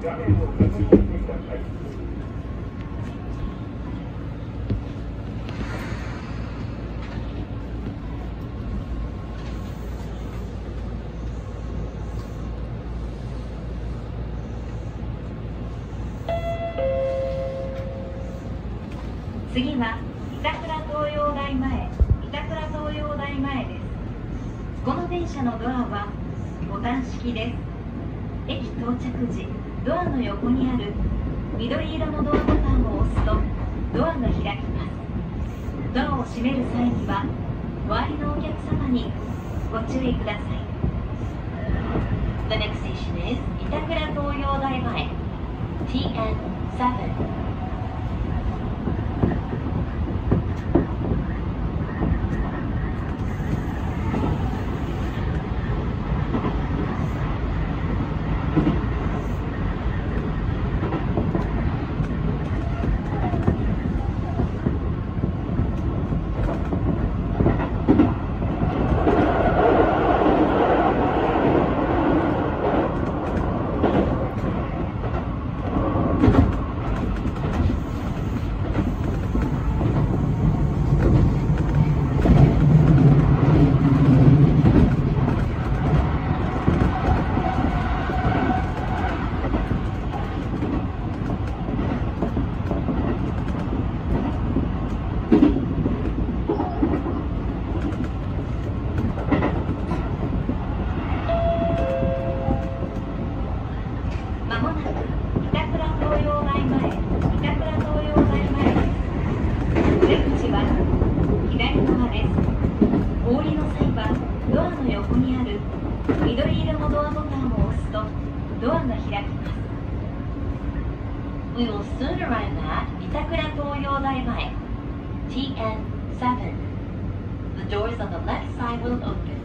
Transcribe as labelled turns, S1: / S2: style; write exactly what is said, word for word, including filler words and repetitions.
S1: 次は板倉東洋大前、板倉東洋大前です。この電車のドアはボタン式です。駅到着時、ドアの横にある緑色のドアボタンを押すとドアが開きます。ドアを閉める際には周りのお客様にご注意ください。 The next station is 板倉東洋大前 ティーエヌセブン。We will soon arrive at 板倉東洋大前 ティーエヌセブン. The doors on the left side will open.